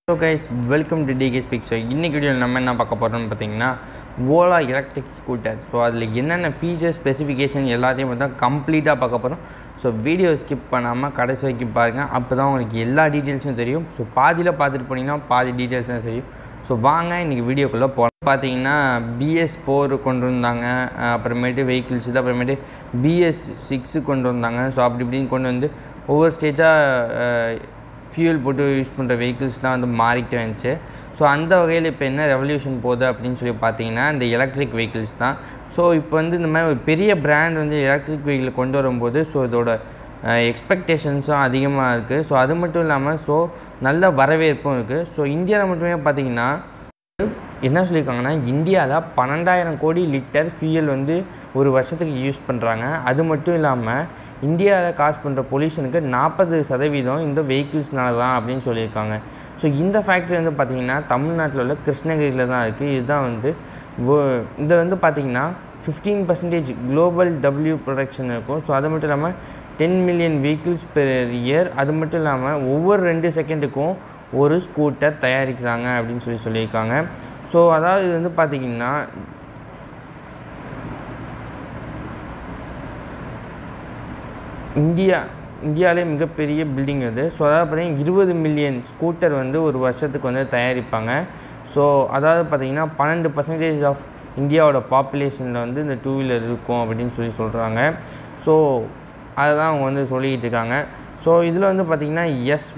Hello guys, welcome to DK Speak. So இன்னைக்கு வீடியோவில் நம்ம என்ன பார்க்க போகிறோம்னு பார்த்தீங்கன்னா ஓலா எலக்ட்ரிக் ஸ்கூட்டர். ஸோ அதில் என்னென்ன ஃபீச்சர்ஸ் ஸ்பெசிஃபிகேஷன் எல்லாத்தையும் தான் கம்ப்ளீட்டாக பார்க்க போகிறோம். ஸோ வீடியோ ஸ்கிப் பண்ணாமல் கடைசி வரைக்கும் பாருங்கள், அப்போ தான் உங்களுக்கு எல்லா டீட்டெயில்ஸும் தெரியும். ஸோ பாதியில் பார்த்துட்டு போனீங்கன்னா பாதி டீட்டெயில்ஸ் தான் தெரியும். ஸோ வாங்க இன்றைக்கி வீடியோக்குள்ளே போகலாம். பார்த்தீங்கன்னா BS4 கொண்டு வந்தாங்க, அப்புறமேட்டு வெஹிக்கிள்ஸ் இது, அப்புறமேட்டு BS6 கொண்டு வந்தாங்க. ஸோ அப்படி இப்படின்னு கொண்டு வந்து ஒவ்வொரு ஸ்டேஜாக ஃபியூல் போட்டு யூஸ் பண்ணுற வெஹிக்கிள்ஸ்லாம் வந்து மாறிக்கிட்டு வந்துச்சு. ஸோ அந்த வகையில் இப்போ என்ன ரெவல்யூஷன் போகுது அப்படின்னு சொல்லி பார்த்தீங்கன்னா இந்த எலக்ட்ரிக் வெஹிக்கிள்ஸ் தான். ஸோ இப்போ வந்து இந்த மாதிரி ஒரு பெரிய பிராண்ட் வந்து எலக்ட்ரிக் வெஹிக்கிள் கொண்டு வரும்போது ஸோ இதோட எக்ஸ்பெக்டேஷன்ஸும் அதிகமாக இருக்குது. ஸோ அது மட்டும் இல்லாமல் ஸோ நல்ல வரவேற்பும் இருக்குது. ஸோ இந்தியாவில் மட்டுமே பார்த்திங்கன்னா என்ன சொல்லியிருக்காங்கன்னா இந்தியாவில் 12,000 கோடி லிட்டர் ஃபியூயல் வந்து ஒரு வருஷத்துக்கு யூஸ் பண்ணுறாங்க. அது மட்டும் இல்லாமல் இந்தியாவில் காசு பண்ணுற பொல்யூஷனுக்கு 40% இந்த வெஹிக்கிள்ஸ்னால தான் அப்படின்னு சொல்லியிருக்காங்க. ஸோ இந்த ஃபேக்ட்ரி வந்து பார்த்திங்கன்னா தமிழ்நாட்டில் உள்ள கிருஷ்ணகிரியில் தான் இருக்குது. இதுதான் வந்து இதில் வந்து பார்த்திங்கன்னா 15% குளோபல் டபிள்யூ ப்ரொடக்ஷன் இருக்கும். ஸோ அது மட்டும் இல்லாமல் 10 மில்லியன் வெஹிக்கிள்ஸ் பெர் இயர். அது மட்டும் இல்லாமல் ஒவ்வொரு 2 செகண்டுக்கும் ஒரு ஸ்கூட்டர் தயாரிக்கிறாங்க அப்படின்னு சொல்லியிருக்காங்க. ஸோ அதாவது இது வந்து பார்த்திங்கன்னா இந்தியாவிலே மிகப்பெரிய பில்டிங் அது. ஸோ அதாவது பார்த்திங்கன்னா 20 மில்லியன் ஸ்கூட்டர் வந்து ஒரு வருஷத்துக்கு வந்து தயாரிப்பாங்க. ஸோ அதாவது பார்த்திங்கன்னா 12% ஆஃப் இந்தியாவோட பாப்புலேஷனில் வந்து இந்த 2 வீலர் இருக்கும் அப்படின்னு சொல்கிறாங்க. ஸோ அதை தான் அவங்க வந்து சொல்லிக்கிட்டு இருக்காங்க. ஸோ இதில் வந்து பார்த்திங்கன்னா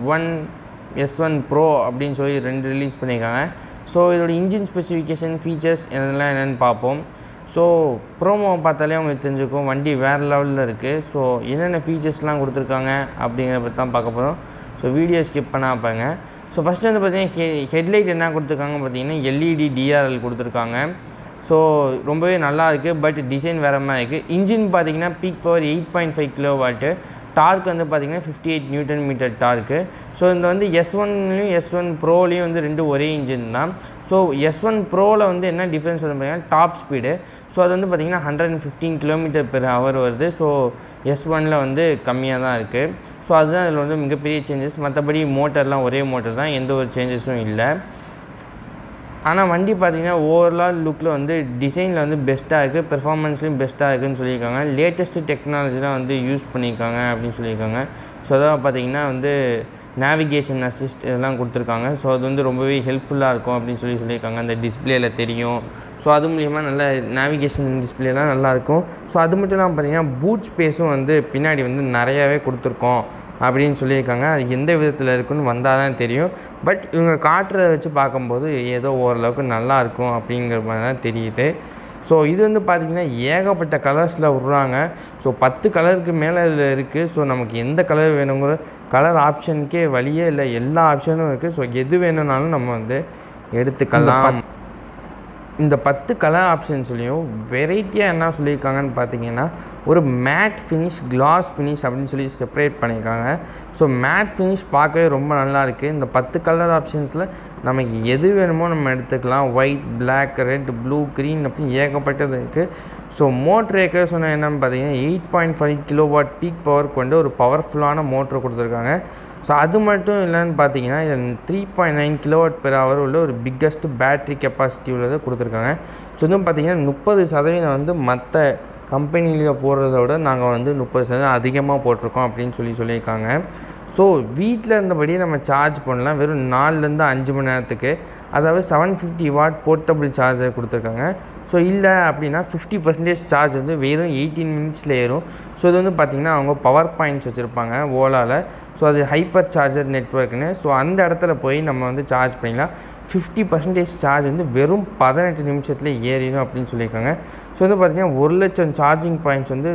S1 Pro அப்படின்னு சொல்லி 2 ரிலீஸ் பண்ணியிருக்காங்க. ஸோ இதோட இன்ஜின் ஸ்பெசிஃபிகேஷன் ஃபீச்சர்ஸ் இதெல்லாம் என்னென்னு பார்ப்போம். ஸோ ப்ரோமோவை பார்த்தாலே உங்களுக்கு தெரிஞ்சுக்கும் வண்டி வேறு லெவலில் இருக்குது. ஸோ என்னென்ன ஃபீச்சர்ஸ்லாம் கொடுத்துருக்காங்க அப்படிங்கிறத பற்றி தான் பார்க்க போகிறோம். ஸோ வீடியோ ஸ்கிப் பண்ணால் பாருங்க. ஸோ ஃபஸ்ட்டு வந்து பார்த்திங்கன்னா ஹெட்லைட் என்ன கொடுத்துருக்காங்க பார்த்திங்கன்னா LED DRL கொடுத்துருக்காங்க. ஸோ ரொம்பவே நல்லா இருக்குது, பட் டிசைன் வேறு மாதிரி இருக்குது. இன்ஜின் பார்த்திங்கன்னா பீக் பவர் 8.5 கிலோவாட்டு, டார்க் வந்து பார்த்திங்கன்னா 58 நியூட்டன் மீட்டர் டார்க்கு. ஸோ இந்த வந்து S1லையும் S1 ப்ரோலையும் வந்து 2 ஒரே இன்ஜின் தான். ஸோ S1 ப்ரோவில் வந்து என்ன டிஃப்ரென்ஸ் வந்து பார்த்திங்கன்னா டாப் ஸ்பீடு. ஸோ அது வந்து பார்த்திங்கன்னா 115 km/h வருது. ஸோ S1ல் வந்து கம்மியாக தான் இருக்குது. ஸோ அதுதான் இதில் வந்து மிகப்பெரிய சேஞ்சஸ். மற்றபடி மோட்டர்லாம் ஒரே மோட்டர் தான், எந்த ஒரு சேஞ்சஸும் இல்லை. ஆனால் வண்டி பார்த்திங்கன்னா ஓவரால் லுக்கில் வந்து டிசைனில் வந்து பெஸ்ட்டாக இருக்குது, பெர்ஃபார்மன்ஸ்லையும் பெஸ்ட்டாக இருக்குதுன்னு சொல்லியிருக்காங்க. லேட்டஸ்ட்டு டெக்னாலஜிலாம் வந்து யூஸ் பண்ணியிருக்காங்க அப்படின்னு சொல்லியிருக்காங்க. ஸோ அதான் பார்த்திங்கன்னா வந்து நேவிகேஷன் அசிஸ்ட் இதெல்லாம் கொடுத்துருக்காங்க. ஸோ அது வந்து ரொம்பவே ஹெல்ப்ஃபுல்லாக இருக்கும் அப்படின்னு சொல்லியிருக்காங்க. அந்த டிஸ்பிளேயில் தெரியும். ஸோ அது மூலிமா நல்ல நேவிகேஷன் டிஸ்பிளேலாம் நல்லாயிருக்கும். ஸோ அது மட்டும் இல்லாமல் பார்த்திங்கன்னா பூட் ஸ்பேஸும் வந்து பின்னாடி வந்து நிறையாவே கொடுத்துருக்கோம் அப்படின்னு சொல்லியிருக்காங்க. அது எந்த விதத்தில் இருக்குன்னு வந்தால் தான் தெரியும். பட் இவங்க காட்டுறதை வச்சு பார்க்கும்போது ஏதோ ஓரளவுக்கு நல்லாயிருக்கும் அப்படிங்கிற மாதிரி தான் தெரியுது. ஸோ இது வந்து பார்த்திங்கன்னா ஏகப்பட்ட கலர்ஸில் விட்றாங்க. ஸோ 10 கலருக்கு மேலே இதில் இருக்குது. ஸோ நமக்கு எந்த கலர் வேணுங்கிற கலர் ஆப்ஷனுக்கே வழியே இல்லை, எல்லா ஆப்ஷனும் இருக்குது. ஸோ எது வேணும்னாலும் நம்ம வந்து எடுத்துக்கலாம். இந்த 10 கலர் ஆப்ஷன்ஸ்லேயும் வெரைட்டியாக என்ன சொல்லியிருக்காங்கன்னு பார்த்தீங்கன்னா ஒரு மேட் ஃபினிஷ், கிளாஸ் ஃபினிஷ் அப்படின்னு சொல்லி செப்பரேட் பண்ணியிருக்காங்க. ஸோ மேட் ஃபினிஷ் பார்க்கவே ரொம்ப நல்லா இருக்குது. இந்த 10 கலர் ஆப்ஷன்ஸில் நமக்கு எது வேணுமோ நம்ம எடுத்துக்கலாம். White, black, red, blue, green அப்படின்னு ஏகப்பட்டது இருக்குது. ஸோ மோட்ரு ஏக்கர் சொன்ன என்னென்னு பார்த்தீங்கன்னா 8.5 கிலோவாட் பீக் பவர் கொண்டு ஒரு பவர்ஃபுல்லான மோட்ரு கொடுத்துருக்காங்க. ஸோ அது மட்டும் இல்லைன்னு பார்த்தீங்கன்னா இதில் 3.9 kWh உள்ள ஒரு பிக்கஸ்ட் பேட்ரி கெப்பாசிட்டி உள்ளதை கொடுத்துருக்காங்க. ஸோ இதுவும் பார்த்திங்கன்னா 30% வந்து மற்ற கம்பெனியில் போடுறத விட நாங்கள் வந்து 30% அதிகமாக போட்டிருக்கோம் அப்படின்னு சொல்லியிருக்காங்க. ஸோ வீட்டில் இருந்தபடியே நம்ம சார்ஜ் பண்ணலாம் வெறும் 4லேருந்து 5 மணி நேரத்துக்கு. அதாவது 750 வாட் போர்ட்டபிள் சார்ஜர் கொடுத்துருக்காங்க. ஸோ இல்லை அப்படின்னா 50% சார்ஜ் வந்து வெறும் 18 மினிட்ஸில் ஏறும். ஸோ இது வந்து பார்த்திங்கன்னா அவங்க பவர் பாயிண்ட்ஸ் வச்சுருப்பாங்க ஓலாவில். ஸோ அது ஹைப்பர் சார்ஜர் நெட்வொர்க்குன்னு. ஸோ அந்த இடத்துல போய் நம்ம வந்து சார்ஜ் பண்ணிக்கலாம். 50% சார்ஜ் வந்து வெறும் 18 நிமிஷத்தில் ஏறிடும் அப்படின்னு சொல்லியிருக்காங்க. ஸோ வந்து பார்த்திங்கன்னா 1,00,000 சார்ஜிங் பாயிண்ட்ஸ் வந்து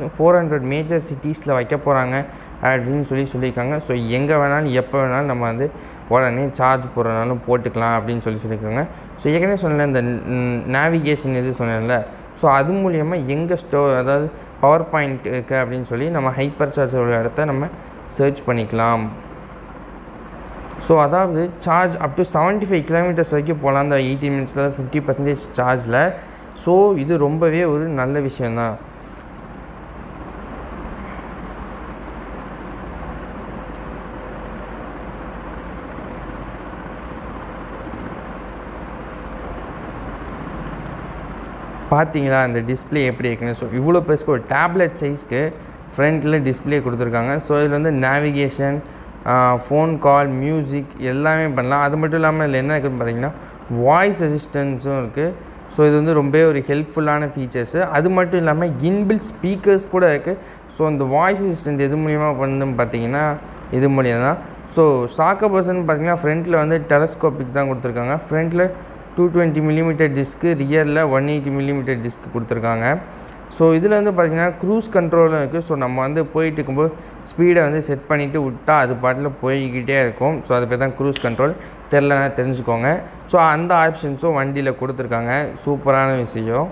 400 மேஜர் சிட்டிஸில் வைக்க போகிறாங்க அப்படின்னு சொல்லியிருக்காங்க. ஸோ எங்கே வேணாலும் எப்போ வேணாலும் நம்ம வந்து உடனே சார்ஜ் போடுறதுனாலும் போட்டுக்கலாம் அப்படின்னு சொல்லியிருக்காங்க. ஸோ ஏற்கனவே சொன்னேன் இந்த நேவிகேஷன் இது சொன்னேன்ல. ஸோ அது மூலயமா எங்கே அதாவது பவர் பாயிண்ட் இருக்குது அப்படின்னு சொல்லி நம்ம ஹைப்பர் சார்ஜரோட இடத்த நம்ம சர்ச் பண்ணிக்கலாம். ஸோ அதாவது சார்ஜ் அப் டு 75 கிலோமீட்டர்ஸ் வரைக்கும் போகலாம் அந்த 18 மினிட்ஸில் 50% சார்ஜில். ஸோ இது ரொம்பவே ஒரு நல்ல விஷயந்தான். பார்த்தீங்களா அந்த டிஸ்பிளே எப்படி இருக்குன்னு. ஸோ இவ்வளோ பெருசுக்கு ஒரு டேப்லெட் சைஸ்க்கு ஃப்ரண்ட்டில் டிஸ்பிளே கொடுத்துருக்காங்க. ஸோ இதில் வந்து நேவிகேஷன், ஃபோன் கால், மியூசிக் எல்லாமே பண்ணலாம். அது மட்டும் இல்லாமல் இதில் என்ன இருக்குதுன்னு பார்த்தீங்கன்னா வாய்ஸ் அசிஸ்டன்ஸும் இருக்குது. ஸோ இது வந்து ரொம்ப ஒரு ஹெல்ப்ஃபுல்லான ஃபீச்சர்ஸு. அது மட்டும் இல்லாமல் இன்பில்ட் ஸ்பீக்கர்ஸ் கூட இருக்குது. ஸோ அந்த வாய்ஸ் அசிஸ்டன்ட் எது மூலிமா பண்ணுன்னு பார்த்தீங்கன்னா இது மூலியம் தான். ஸோ ஷாக்கர் பர்சன் பார்த்தீங்கன்னா ஃப்ரண்ட்டில் வந்து டெலஸ்கோபிக் தான் கொடுத்துருக்காங்க. ஃப்ரண்ட்டில் 220 மில்லிமீட்டர் டிஸ்க்கு, ரியரில் 180 மில்லிமீட்டர் டிஸ்க்கு கொடுத்துருக்காங்க. ஸோ இதில் வந்து பார்த்திங்கன்னா க்ரூஸ் கண்ட்ரோலும் இருக்குது. ஸோ நம்ம வந்து போயிட்டு இருக்கும்போது ஸ்பீடை வந்து செட் பண்ணிவிட்டு விட்டால் அது பாட்டில் போய்கிட்டே இருக்கும். ஸோ அது பேர் தான் க்ரூஸ் கண்ட்ரோல். தெரிலனா தெரிஞ்சுக்கோங்க. ஸோ அந்த ஆப்ஷன்ஸும் வண்டியில் கொடுத்துருக்காங்க. சூப்பரான விஷயம்.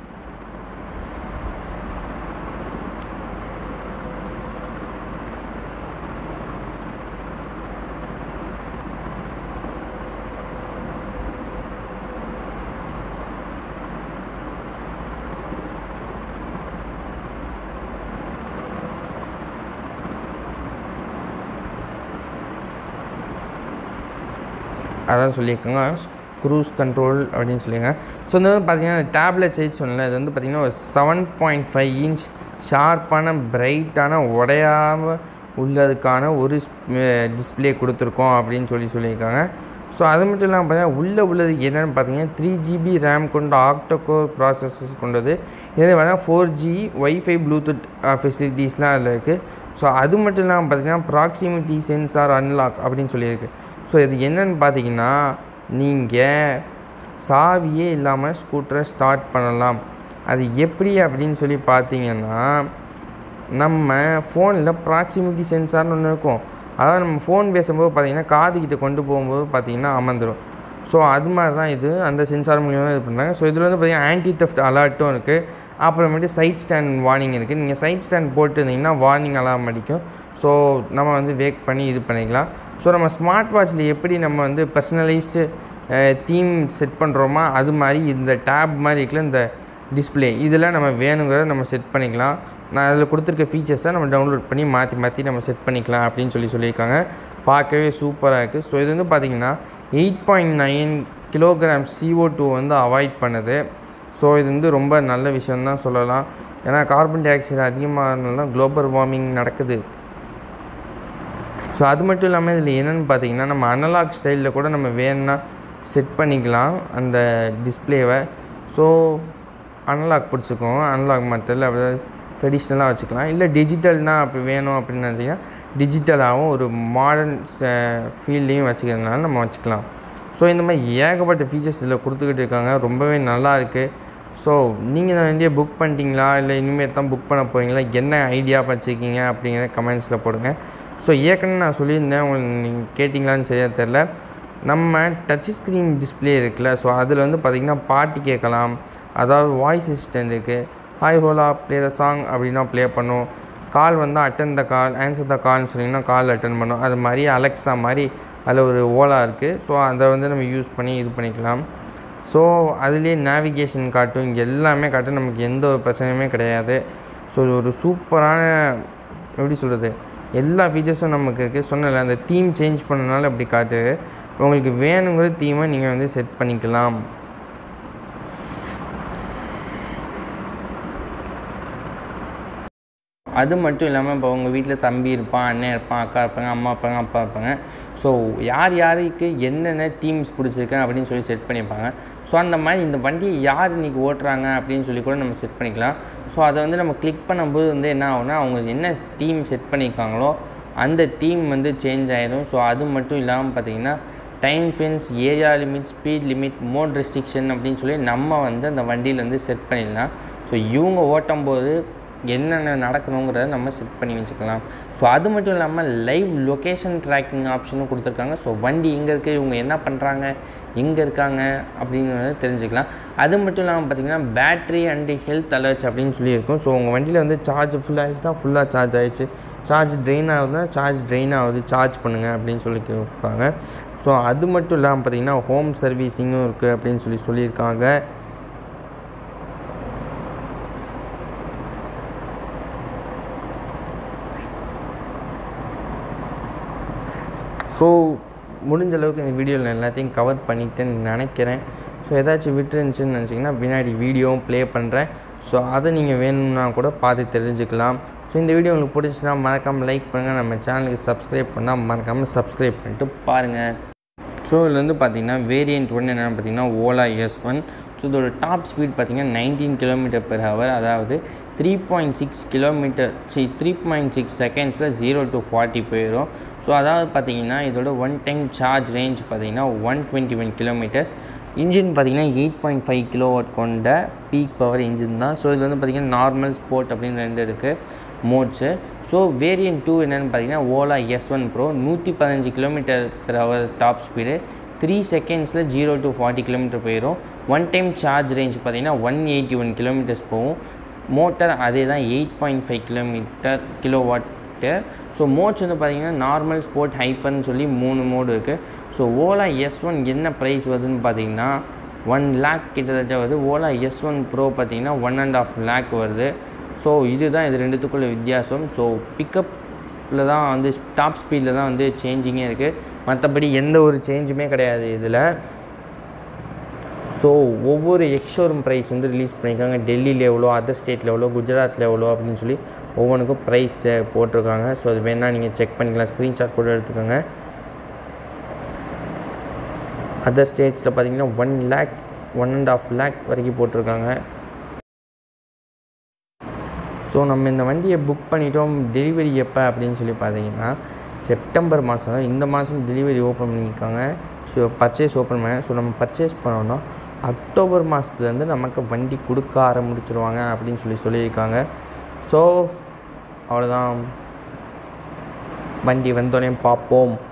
அதான் சொல்லியிருக்காங்க க்ரூஸ் கண்ட்ரோல் அப்படின்னு சொல்லியிருக்காங்க. ஸோ இந்த வந்து பார்த்திங்கன்னா டேப்லெட் சைஸ் சொன்னல, இது வந்து பார்த்திங்கன்னா ஒரு 7.5 இன்ச் ஷார்ப்பான பிரைட்டான உடையாமல் உள்ளதுக்கான ஒரு டிஸ்பிளே கொடுத்துருக்கோம் அப்படின்னு சொல்லியிருக்காங்க. ஸோ அது மட்டும் இல்லாமல் பார்த்தீங்கன்னா உள்ளது என்னென்னு பார்த்தீங்கன்னா 3GB ரேம் கொண்ட ஆக்டோகோர் ப்ராசஸர்ஸ் கொண்டது. இது பார்த்தீங்கன்னா 4G வைஃபை ப்ளூடூத் ஃபெசிலிட்டிஸ்லாம் அதில் இருக்குது. ஸோ அது மட்டும் இல்லாமல் பார்த்திங்கன்னா ப்ராக்சிமிட்டி சென்சார் அன்லாக் அப்படின்னு சொல்லியிருக்கு. ஸோ இது என்னென்னு பார்த்தீங்கன்னா நீங்கள் சாவியே இல்லாமல் ஸ்கூட்டரை ஸ்டார்ட் பண்ணலாம். அது எப்படி அப்படின்னு சொல்லி பார்த்தீங்கன்னா நம்ம ஃபோனில் ப்ராக்சிமிட்டி சென்சார்னு ஒன்று இருக்கும். அதாவது நம்ம ஃபோன் பேசும்போது பார்த்திங்கன்னா காதுகிட்ட கொண்டு போகும்போது பார்த்திங்கன்னா அமர்ந்துடும். ஸோ அது மாதிரி தான் இது அந்த சென்சார் மூலியமாக இது பண்ணுறாங்க. ஸோ இதில் வந்து பார்த்திங்கன்னா ஆன்டி தெஃப்ட் அலர்ட்டும் இருக்குது. அப்புறமேட்டு சைட் ஸ்டாண்ட் வார்னிங் இருக்குது. நீங்கள் சைட் ஸ்டாண்ட் போட்டுருந்தீங்கன்னா வார்னிங் அலாம் அடிக்கும். ஸோ நம்ம வந்து வேக் பண்ணி இது பண்ணிக்கலாம். ஸோ நம்ம ஸ்மார்ட் வாட்சில் எப்படி நம்ம வந்து பர்சனலைஸ்டு தீம் செட் பண்ணுறோமா அது மாதிரி இந்த டேப் மாதிரி இருக்குல்ல இந்த டிஸ்பிளே இதில் நம்ம வேணுங்கிறத நம்ம செட் பண்ணிக்கலாம். நான் அதில் கொடுத்துருக்க ஃபீச்சர்ஸை நம்ம டவுன்லோட் பண்ணி மாற்றி நம்ம செட் பண்ணிக்கலாம் அப்படின்னு சொல்லியிருக்காங்க. பார்க்கவே சூப்பராக இருக்குது. ஸோ இது வந்து பார்த்திங்கன்னா 8.9 கிலோகிராம் CO2 வந்து அவாய்ட் பண்ணுது. ஸோ இது வந்து ரொம்ப நல்ல விஷயம்தான் சொல்லலாம். ஏன்னா கார்பன் டை ஆக்சைடு அதிகமாகனால தான் குளோபல் வார்மிங் நடக்குது. ஸோ அது மட்டும் இல்லாமல் இதில் என்னென்னு பார்த்தீங்கன்னா நம்ம அனலாக் ஸ்டைலில் கூட நம்ம வேணும்னா செட் பண்ணிக்கலாம் அந்த டிஸ்பிளேவை. ஸோ அனலாக் பிடிச்சிக்கோங்க. அனலாக் மெத்தடில் அப்படி ட்ரெடிஷ்னலாக வச்சுக்கலாம். இல்லை டிஜிட்டல்னால் அப்படி வேணும் அப்படின்னு நினச்சிங்கன்னா டிஜிட்டலாகவும் ஒரு மாடர்ன் ஃபீல்டையும் வச்சுக்கிறதுனால நம்ம வச்சுக்கலாம். ஸோ இந்த மாதிரி ஏகப்பட்ட ஃபீச்சர்ஸ் இதில் கொடுத்துக்கிட்டு இருக்காங்க. ரொம்பவே நல்லா இருக்குது. ஸோ நீங்கள் இந்த வண்டியை புக் பண்ணிட்டீங்களா இல்லை இனிமேல் தான் புக் பண்ண போகிறீங்களா, என்ன ஐடியா வச்சுருக்கீங்க அப்படிங்கிறத கமெண்ட்ஸில் போடுங்க. ஸோ ஏற்கனவே நான் சொல்லியிருந்தேன், உங்களுக்கு நீங்கள் கேட்டிங்களான்னு சரியாக தெரில. நம்ம டச் ஸ்க்ரீன் டிஸ்பிளே இருக்குல்ல, ஸோ அதில் வந்து பார்த்திங்கன்னா பாட்டு கேட்கலாம். அதாவது வாய்ஸ் அசிஸ்டன்ட் இருக்குது. Hi Ola play the song அப்படின்னா ப்ளே பண்ணும். கால் வந்து attend the call, answer the கால்னு சொன்னிங்கன்னா கால் அட்டன் பண்ணும். அது மாதிரி அலெக்ஸா மாதிரி அதில் ஒரு ஓலா இருக்குது. ஸோ அதை வந்து நம்ம யூஸ் பண்ணி இது பண்ணிக்கலாம். ஸோ அதுலேயே நேவிகேஷன் காட்டும், இங்கே எல்லாமே காட்டும். நமக்கு எந்த ஒரு பிரச்சனையுமே கிடையாது. ஸோ ஒரு சூப்பரான எப்படி சொல்கிறது எல்லா ஃபீச்சர்ஸும் நமக்கு இருக்குது. சொன்னல அந்த தீம் சேஞ்ச் பண்ணனால அப்படி காட்டுது. உங்களுக்கு வேணுங்கிற தீமை நீங்கள் வந்து செட் பண்ணிக்கலாம். அது மட்டும் இல்லாமல் இப்போ உங்கள் வீட்டில் தம்பி இருப்பான், அண்ணன் இருப்பான், அக்கா இருப்பாங்க, அம்மா இருப்பாங்க, அப்பா இருப்பாங்க. ஸோ யாருக்கு என்னென்ன தீம்ஸ் பிடிச்சிருக்கேன் அப்படின்னு சொல்லி செட் பண்ணியிருப்பாங்க. ஸோ அந்த மாதிரி இந்த வண்டியை யார் இன்றைக்கி ஓட்டுறாங்க அப்படின்னு சொல்லி கூட நம்ம செட் பண்ணிக்கலாம். ஸோ அதை வந்து நம்ம கிளிக் பண்ணும்போது வந்து என்ன ஆகும்னா அவங்க என்ன தீம் செட் பண்ணியிருக்காங்களோ அந்த தீம் வந்து சேஞ்ச் ஆகிடும். ஸோ அது மட்டும் இல்லாமல் பார்த்திங்கன்னா time fence, area limit, speed limit, mode restriction அப்படின்னு சொல்லி நம்ம வந்து அந்த வண்டியில் வந்து செட் பண்ணிடலாம். ஸோ இவங்க ஓட்டும்போது என்னென்ன நடக்கணுங்கிறத நம்ம செட் பண்ணி வச்சுக்கலாம். ஸோ அது மட்டும் இல்லாமல் லைவ் லொக்கேஷன் ட்ராக்கிங் ஆப்ஷனும் கொடுத்துருக்காங்க. ஸோ வண்டி எங்கே இருக்குது, இவங்க என்ன பண்ணுறாங்க, எங்கே இருக்காங்க அப்படிங்கிறத தெரிஞ்சுக்கலாம். அது மட்டும் இல்லாமல் பார்த்திங்கன்னா பேட்ரி அண்டு ஹெல்த் அலர்ட்ஸ் அப்படின்னு சொல்லியிருக்கும். ஸோ உங்கள் வண்டியில் வந்து சார்ஜ் ஃபுல்லாகிடுச்சுன்னா ஃபுல்லாக சார்ஜ் ஆகிடுச்சு, சார்ஜ் ட்ரெயின் ஆகுதுன்னா சார்ஜ் ட்ரெயின் ஆகுது, சார்ஜ் பண்ணுங்கள் அப்படின்னு சொல்லி கொடுப்பாங்க. ஸோ அது மட்டும் இல்லாமல் பார்த்திங்கன்னா ஹோம் சர்வீஸிங்கும் இருக்குது அப்படின்னு சொல்லியிருக்காங்க. ஸோ முடிஞ்ச அளவுக்கு இந்த வீடியோவில் எல்லாத்தையும் கவர் பண்ணிட்டேன்னு நினைக்கிறேன். ஸோ ஸோ ஏதாச்சும் விட்டுருந்துச்சுன்னு நினச்சிங்கன்னா பின்னாடி வீடியோவும் ப்ளே பண்ணுறேன். ஸோ அதை நீங்கள் வேணும்னா கூட பார்த்து தெரிஞ்சுக்கலாம். ஸோ இந்த வீடியோ உங்களுக்கு பிடிச்சின்னா மறக்காமல் லைக் பண்ணுங்கள். நம்ம சேனலுக்கு சப்ஸ்கிரைப் பண்ணால் மறக்காமல் சப்ஸ்கிரைப் பண்ணிட்டு பாருங்கள். ஸோ இதில் வந்து பார்த்திங்கன்னா வேரியண்ட் 1 என்னென்னு பார்த்திங்கன்னா ஓலா S1. ஸோ இதோட டாப் ஸ்பீட் பார்த்திங்கன்னா 19 km/h, அதாவது 3.6 கிலோமீட்டர் 3.6 செகண்ட்ஸில் 0 to 40 போயிடும். ஸோ அதாவது பார்த்திங்கன்னா இதோட ஒன் டைம் சார்ஜ் ரேஞ்ச் பார்த்திங்கன்னா 121 கிலோமீட்டர்ஸ். இன்ஜின் பார்த்திங்கன்னா 8.5 kW கொண்ட பீக் பவர் இன்ஜின் தான். ஸோ இது வந்து பார்த்திங்கன்னா நார்மல், ஸ்போர்ட் அப்படின்னு 2 இருக்குது மோட்ஸு. ஸோ வேரியண்ட் 2 என்னென்னு பார்த்திங்கன்னா Ola S1 Pro 115 km/h top speed, 3 செகண்ட்ஸில் 0 to 40 கிலோமீட்டர் போயிடும். ஒன் டைம் சார்ஜ் ரேஞ்ச் பார்த்திங்கன்னா 181 கிலோமீட்டர்ஸ் போகும். மோட்டர் அதே தான் 8.5 கிலோவாட்டு. ஸோ மோட்ஸ் வந்து பார்த்திங்கன்னா நார்மல், ஸ்போர்ட், ஹைப்பர்னு சொல்லி 3 மோடு இருக்குது. ஸோ ஓலா S1 என்ன ப்ரைஸ் வருதுன்னு பார்த்திங்கன்னா 1 lakh கிட்டத்தட்ட வருது. ஓலா S1 Pro பார்த்திங்கன்னா 1.5 lakh வருது. ஸோ இதுதான் இது ரெண்டுத்துக்குள்ள வித்தியாசம். ஸோ பிக்கப்பில் தான் வந்து டாப் ஸ்பீடில் தான் வந்து சேஞ்சிங்கே இருக்குது, மற்றபடி எந்த ஒரு சேஞ்சுமே கிடையாது இதில். ஸோ ஒவ்வொரு எக்ஸ்ஷோரூம் ப்ரைஸ் வந்து ரிலீஸ் பண்ணியிருக்காங்க. டெல்லியில் எவ்வளோ, அதர் ஸ்டேட்டில் எவ்வளோ, குஜராத்தில் எவ்வளோ அப்படின்னு சொல்லி ஒவ்வொன்றுக்கும் ப்ரைஸ் போட்டிருக்காங்க. ஸோ அது வேணால் நீங்கள் செக் பண்ணிக்கலாம், ஸ்க்ரீன்ஷாட் கூட எடுத்துக்கோங்க. அதர் ஸ்டேட்ஸில் பார்த்திங்கன்னா 1 lakh 1.5 lakh வரைக்கும் போட்டிருக்காங்க. ஸோ நம்ம இந்த வண்டியை புக் பண்ணிட்டோம். டெலிவரி எப்போ அப்படின்னு சொல்லி பார்த்தீங்கன்னா செப்டம்பர் மாதம் தான். இந்த மாதம் டெலிவரி ஓப்பன் பண்ணியிருக்காங்க. ஸோ பர்ச்சேஸ் ஓப்பன் பண்ண. ஸோ நம்ம பர்ச்சேஸ் பண்ணோன்னா அக்டோபர் மாதத்துலேருந்து நமக்கு வண்டி கொடுக்க ஆரம்பிச்சிருவாங்க அப்படின்னு சொல்லியிருக்காங்க. ஸோ அவ்வளோதான், வண்டி வந்தோடனே பார்ப்போம்.